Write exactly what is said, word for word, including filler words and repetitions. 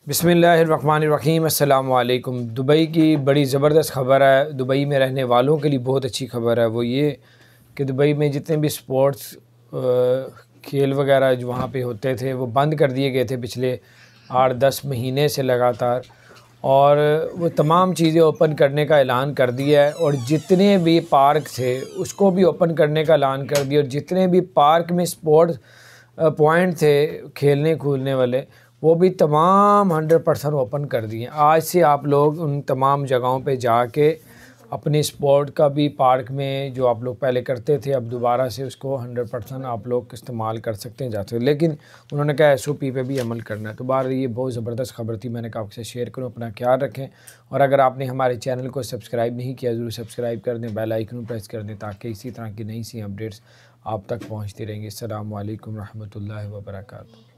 बिस्मिल्लाहिर्रहमानिर्रहीम अस्सलाम वालेकुम। दुबई की बड़ी ज़बरदस्त ख़बर है। दुबई में रहने वालों के लिए बहुत अच्छी ख़बर है। वो ये कि दुबई में जितने भी स्पोर्ट्स खेल वगैरह जो वहाँ पे होते थे वो बंद कर दिए गए थे पिछले आठ दस महीने से लगातार, और वो तमाम चीज़ें ओपन करने का ऐलान कर दिया है। और जितने भी पार्क थे उसको भी ओपन करने का ऐलान कर दिया, और जितने भी पार्क में स्पोर्ट्स पॉइंट थे खेलने कूदने वाले वो भी तमाम हंड्रेड परसेंट ओपन कर दिए। आज से आप लोग उन तमाम जगहों पे जाके अपने स्पोर्ट का भी पार्क में जो आप लोग पहले करते थे अब दोबारा से उसको हंड्रेड परसेंट आप लोग इस्तेमाल कर सकते हैं जाते हैं। लेकिन उन्होंने कहा एस ओ पी पे भी अमल करना है। तो बार ये बहुत ज़बरदस्त खबर थी, मैंने कहा आपसे शेयर करूँ। अपना ख्याल रखें, और अगर आपने हमारे चैनल को सब्सक्राइब नहीं किया ज़रूर सब्सक्राइब कर दें, बेल आइकन प्रेस कर दें ताकि इसी तरह की नई सी अपडेट्स आप तक पहुँचती रहेंगी। अस्सलामु अलैकुम रहमतुल्लाहि व बरकातहू।